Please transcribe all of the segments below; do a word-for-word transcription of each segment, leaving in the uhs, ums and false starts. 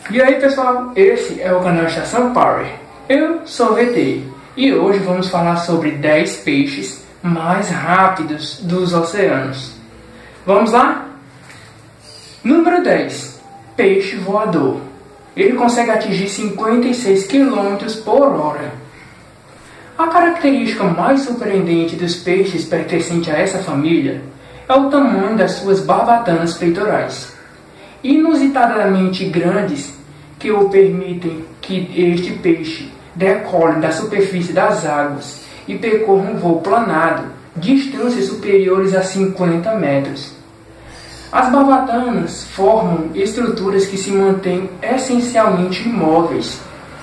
E aí pessoal, esse é o canal Estação Power. Eu sou o V T e hoje vamos falar sobre dez peixes mais rápidos dos oceanos. Vamos lá? Número dez. Peixe voador. Ele consegue atingir cinquenta e seis quilômetros por hora. A característica mais surpreendente dos peixes pertencentes a essa família é o tamanho das suas barbatanas peitorais, inusitadamente grandes, que o permitem que este peixe decole da superfície das águas e percorra um voo planado, distâncias superiores a cinquenta metros. As barbatanas formam estruturas que se mantêm essencialmente imóveis,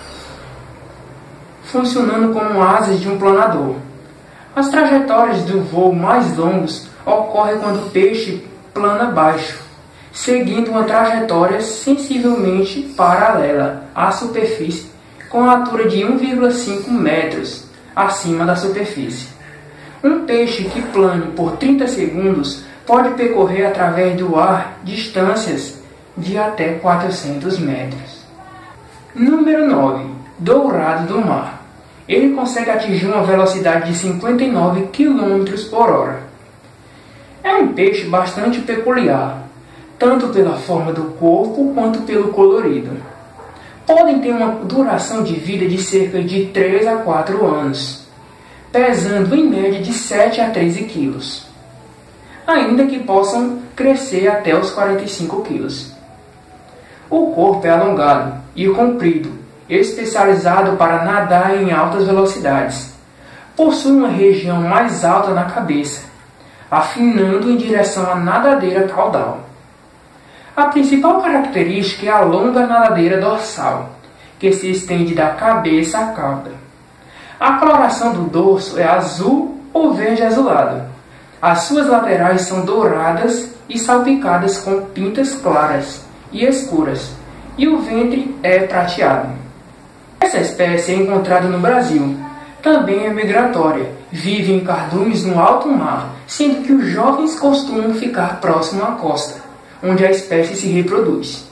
funcionando como asas de um planador. As trajetórias do voo mais longos ocorrem quando o peixe plana baixo, seguindo uma trajetória sensivelmente paralela à superfície, com a altura de um vírgula cinco metros acima da superfície. Um peixe que plane por trinta segundos pode percorrer através do ar distâncias de até quatrocentos metros. Número nove. Dourado do mar. Ele consegue atingir uma velocidade de cinquenta e nove quilômetros por hora. É um peixe bastante peculiar, tanto pela forma do corpo quanto pelo colorido. Podem ter uma duração de vida de cerca de três a quatro anos, pesando em média de sete a treze quilos, ainda que possam crescer até os quarenta e cinco quilos. O corpo é alongado e comprido, especializado para nadar em altas velocidades. Possui uma região mais alta na cabeça, afinando em direção à nadadeira caudal. A principal característica é a longa nadadeira dorsal, que se estende da cabeça à cauda. A coloração do dorso é azul ou verde azulado. As suas laterais são douradas e salpicadas com pintas claras e escuras, e o ventre é prateado. Essa espécie é encontrada no Brasil. Também é migratória, vive em cardumes no alto mar, sendo que os jovens costumam ficar próximo à costa, onde a espécie se reproduz.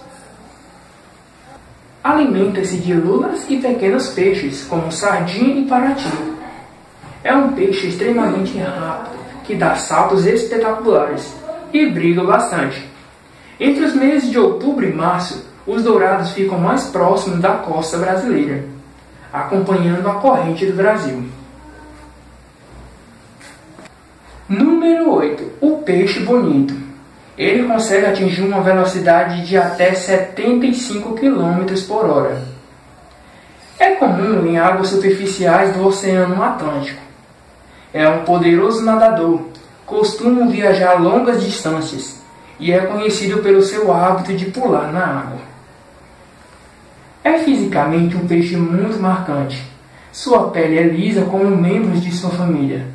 Alimenta-se de lulas e pequenos peixes, como sardinha e parati. É um peixe extremamente rápido, que dá saltos espetaculares e briga bastante. Entre os meses de outubro e março, os dourados ficam mais próximos da costa brasileira, acompanhando a corrente do Brasil. Número oito. O peixe bonito. Ele consegue atingir uma velocidade de até setenta e cinco quilômetros por hora. É comum em águas superficiais do Oceano Atlântico. É um poderoso nadador, costuma viajar longas distâncias e é conhecido pelo seu hábito de pular na água. É fisicamente um peixe muito marcante. Sua pele é lisa como membros de sua família,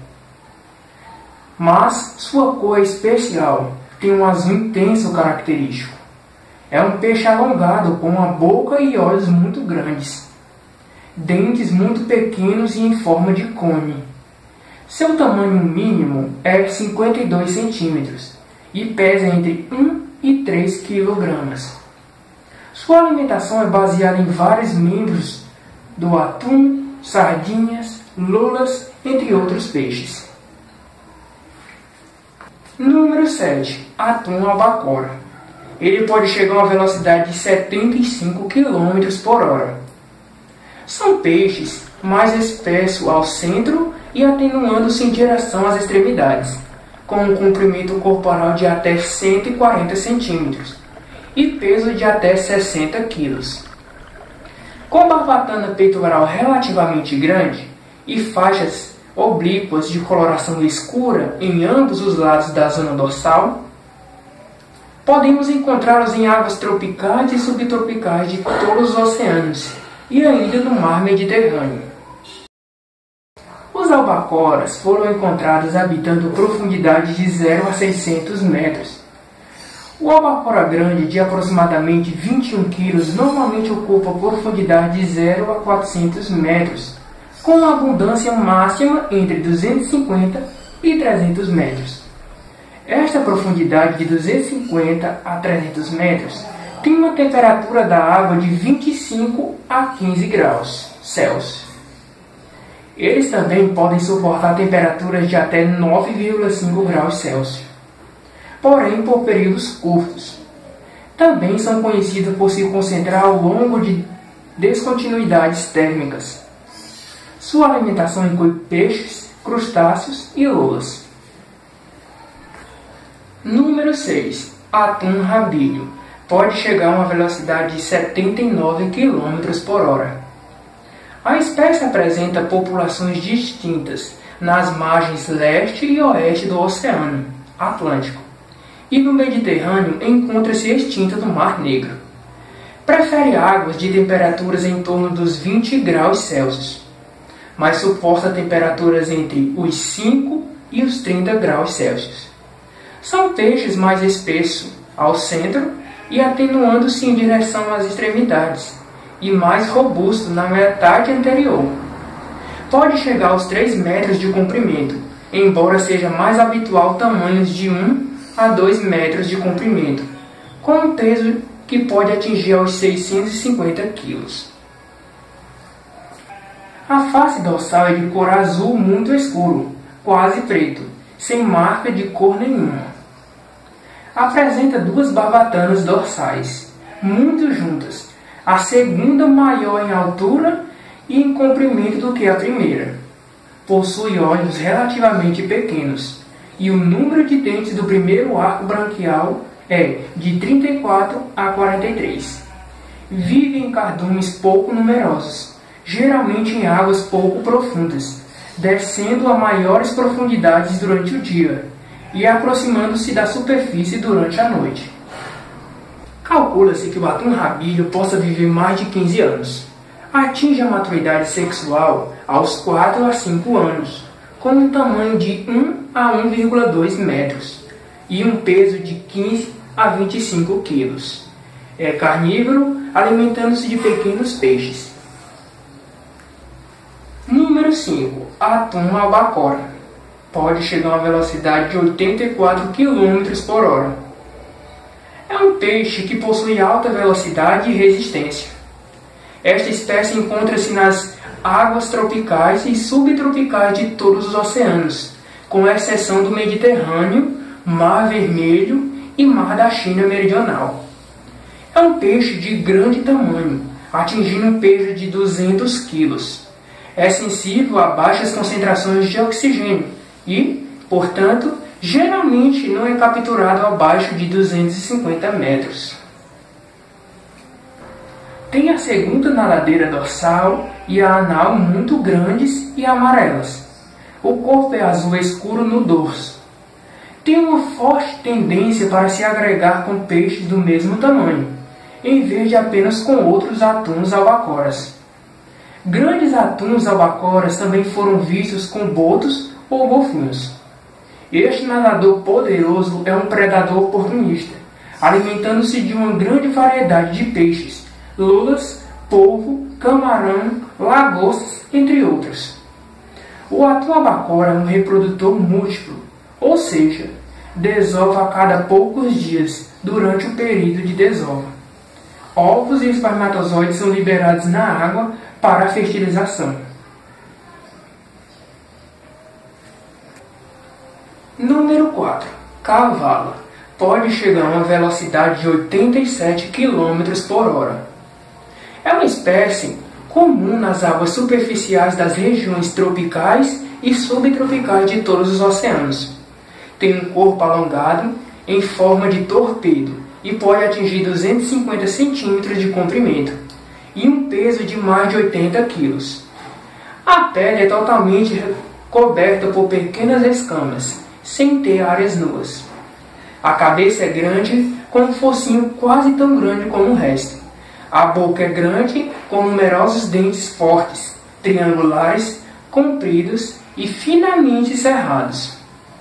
mas sua cor é especial. Tem um azul intenso característico. É um peixe alongado com uma boca e olhos muito grandes, dentes muito pequenos e em forma de cone. Seu tamanho mínimo é cinquenta e dois centímetros e pesa entre um e três quilogramas. Sua alimentação é baseada em vários membros do atum, sardinhas, lulas, entre outros peixes. Número sete. Atum albacora. Ele pode chegar a uma velocidade de setenta e cinco quilômetros por hora. São peixes mais espessos ao centro e atenuando-se em direção às extremidades, com um comprimento corporal de até cento e quarenta centímetros e peso de até sessenta quilos. Com barbatana peitoral relativamente grande e faixas oblíquas de coloração escura em ambos os lados da zona dorsal, podemos encontrá-los em águas tropicais e subtropicais de todos os oceanos e ainda no mar Mediterrâneo. Os albacoras foram encontrados habitando profundidades de zero a seiscentos metros. O albacora grande, de aproximadamente vinte e um quilos, normalmente ocupa profundidade de zero a quatrocentos metros, com uma abundância máxima entre duzentos e cinquenta e trezentos metros. Esta profundidade de duzentos e cinquenta a trezentos metros Tem uma temperatura da água de vinte e cinco a quinze graus Celsius. Eles também podem suportar temperaturas de até nove vírgula cinco graus Celsius, porém por períodos curtos. Também são conhecidos por se concentrar ao longo de descontinuidades térmicas. Sua alimentação inclui peixes, crustáceos e lulas. Número seis. Atum rabilho. Pode chegar a uma velocidade de setenta e nove quilômetros por hora. A espécie apresenta populações distintas nas margens leste e oeste do Oceano Atlântico, e no Mediterrâneo encontra-se extinta no Mar Negro. Prefere águas de temperaturas em torno dos vinte graus Celsius, mas suporta temperaturas entre os cinco e os trinta graus Celsius. São peixes mais espessos ao centro e atenuando-se em direção às extremidades, e mais robusto na metade anterior. Pode chegar aos três metros de comprimento, embora seja mais habitual tamanhos de um a dois metros de comprimento, com um peso que pode atingir aos seiscentos e cinquenta quilos. A face dorsal é de cor azul muito escuro, quase preto, sem marca de cor nenhuma. Apresenta duas barbatanas dorsais, muito juntas, a segunda maior em altura e em comprimento do que a primeira. Possui olhos relativamente pequenos, e o número de dentes do primeiro arco branquial é de trinta e quatro a quarenta e três. Vive em cardumes pouco numerosos, geralmente em águas pouco profundas, descendo a maiores profundidades durante o dia e aproximando-se da superfície durante a noite. Calcula-se que o atum rabilho possa viver mais de quinze anos. Atinge a maturidade sexual aos quatro a cinco anos, com um tamanho de um a um vírgula dois metros e um peso de quinze a vinte e cinco quilos. É carnívoro, alimentando-se de pequenos peixes. Número cinco. Atum albacora. Pode chegar a uma velocidade de oitenta e quatro quilômetros por hora. É um peixe que possui alta velocidade e resistência. Esta espécie encontra-se nas águas tropicais e subtropicais de todos os oceanos, com exceção do Mediterrâneo, Mar Vermelho e Mar da China Meridional. É um peixe de grande tamanho, atingindo um peso de duzentos quilos. É sensível a baixas concentrações de oxigênio e, portanto, geralmente não é capturado abaixo de duzentos e cinquenta metros. Tem a segunda nadadeira dorsal e a anal muito grandes e amarelas. O corpo é azul escuro no dorso. Tem uma forte tendência para se agregar com peixes do mesmo tamanho, em vez de apenas com outros atuns albacoras. Grandes atuns albacoras também foram vistos com botos ou golfinhos. Este nadador poderoso é um predador oportunista, alimentando-se de uma grande variedade de peixes, lulas, polvo, camarão, lagostas, entre outros. O atum albacora é um reprodutor múltiplo, ou seja, desova a cada poucos dias durante o período de desova. Ovos e espermatozoides são liberados na água para a fertilização. Número quatro. Cavala. Pode chegar a uma velocidade de oitenta e sete quilômetros por hora. É uma espécie comum nas águas superficiais das regiões tropicais e subtropicais de todos os oceanos. Tem um corpo alongado em forma de torpedo e pode atingir duzentos e cinquenta centímetros de comprimento e um peso de mais de oitenta quilos. A pele é totalmente coberta por pequenas escamas, sem ter áreas nuas. A cabeça é grande, com um focinho quase tão grande como o resto. A boca é grande, com numerosos dentes fortes, triangulares, compridos e finamente cerrados.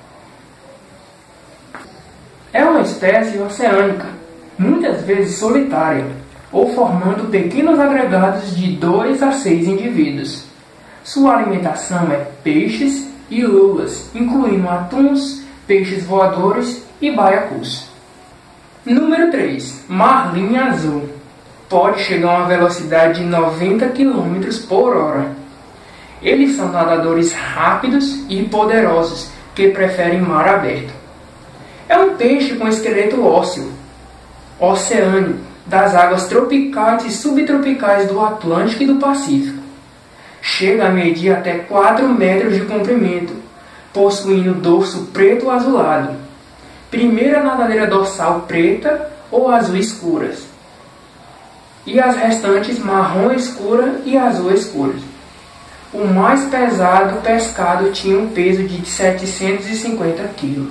É uma espécie oceânica, muitas vezes solitária, ou formando pequenos agregados de dois a seis indivíduos. Sua alimentação é peixes e lulas, incluindo atuns, peixes voadores e baiacus. Número três. Marlim azul. Pode chegar a uma velocidade de noventa quilômetros por hora. Eles são nadadores rápidos e poderosos que preferem mar aberto. É um peixe com esqueleto ósseo, oceânico, das águas tropicais e subtropicais do Atlântico e do Pacífico. Chega a medir até quatro metros de comprimento, possuindo dorso preto azulado, primeira nadadeira dorsal preta ou azul escuras, e as restantes marrom escura e azul escuras. O mais pesado pescado tinha um peso de setecentos e cinquenta quilos.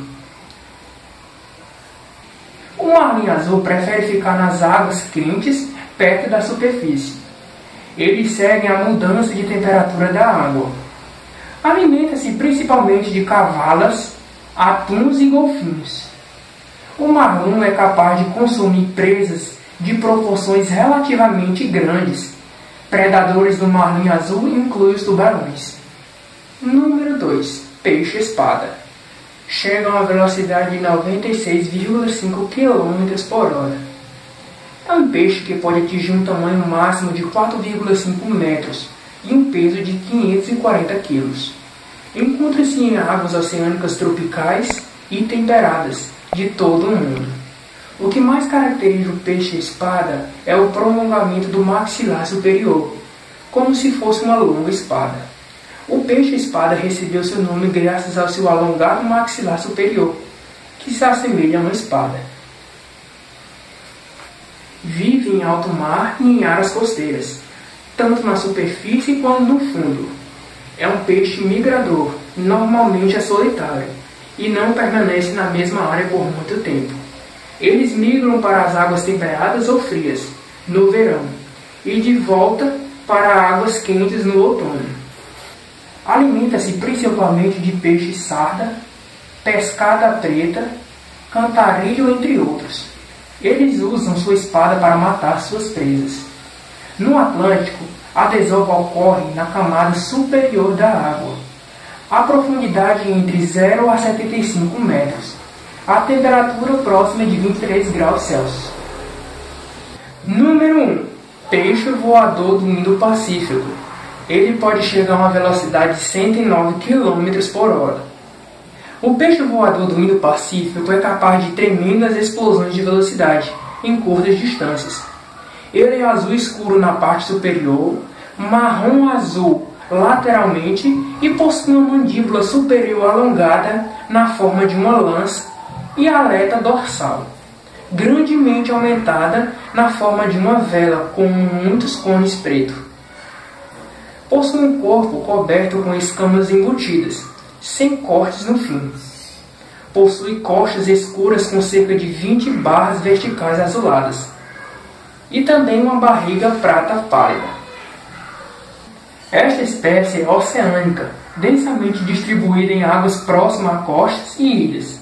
O marlim azul prefere ficar nas águas quentes, perto da superfície. Eles seguem a mudança de temperatura da água. Alimenta-se principalmente de cavalas, atuns e golfinhos. O marlim é capaz de consumir presas de proporções relativamente grandes. Predadores do marlim azul incluem os tubarões. Número dois. Peixe-espada. Chega a uma velocidade de noventa e seis vírgula cinco quilômetros por hora. É um peixe que pode atingir um tamanho máximo de quatro vírgula cinco metros e um peso de quinhentos e quarenta quilos. Encontra-se em águas oceânicas tropicais e temperadas de todo o mundo. O que mais caracteriza o peixe-espada é o prolongamento do maxilar superior, como se fosse uma longa espada. O peixe-espada recebeu seu nome graças ao seu alongado maxilar superior, que se assemelha a uma espada. Vive em alto mar e em áreas costeiras, tanto na superfície quanto no fundo. É um peixe migrador, normalmente é solitário, e não permanece na mesma área por muito tempo. Eles migram para as águas temperadas ou frias, no verão, e de volta para águas quentes no outono. Alimenta-se principalmente de peixe-sarda, pescada preta, cantarilho, entre outros. Eles usam sua espada para matar suas presas. No Atlântico, a desova ocorre na camada superior da água. A profundidade é entre zero a setenta e cinco metros. A temperatura próxima é de vinte e três graus Celsius. Número um. Peixe voador do Indo-Pacífico. Ele pode chegar a uma velocidade de cento e nove quilômetros por hora. O peixe voador do Indo-Pacífico é capaz de tremendas explosões de velocidade em curtas distâncias. Ele é azul escuro na parte superior, marrom azul lateralmente e possui uma mandíbula superior alongada na forma de uma lança e aleta dorsal, grandemente aumentada na forma de uma vela com muitos cones pretos. Possui um corpo coberto com escamas embutidas, sem cortes no fim. Possui costas escuras com cerca de vinte barras verticais azuladas e também uma barriga prata pálida. Esta espécie é oceânica, densamente distribuída em águas próximas a costas e ilhas.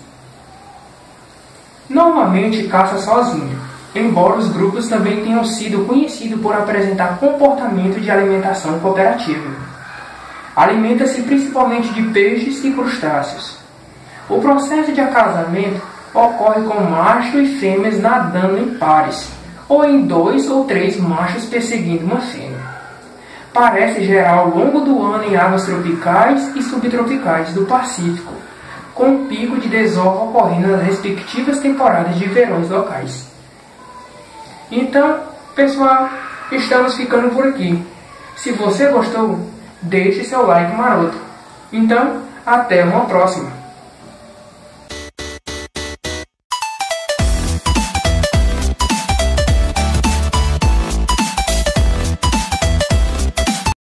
Normalmente caça sozinho, embora os grupos também tenham sido conhecidos por apresentar comportamento de alimentação cooperativa. Alimenta-se principalmente de peixes e crustáceos. O processo de acasalamento ocorre com machos e fêmeas nadando em pares, ou em dois ou três machos perseguindo uma fêmea. Parece gerar ao longo do ano em águas tropicais e subtropicais do Pacífico, com um pico de desova ocorrendo nas respectivas temporadas de verões locais. Então, pessoal, estamos ficando por aqui. Se você gostou, deixe seu like maroto. Então, até uma próxima.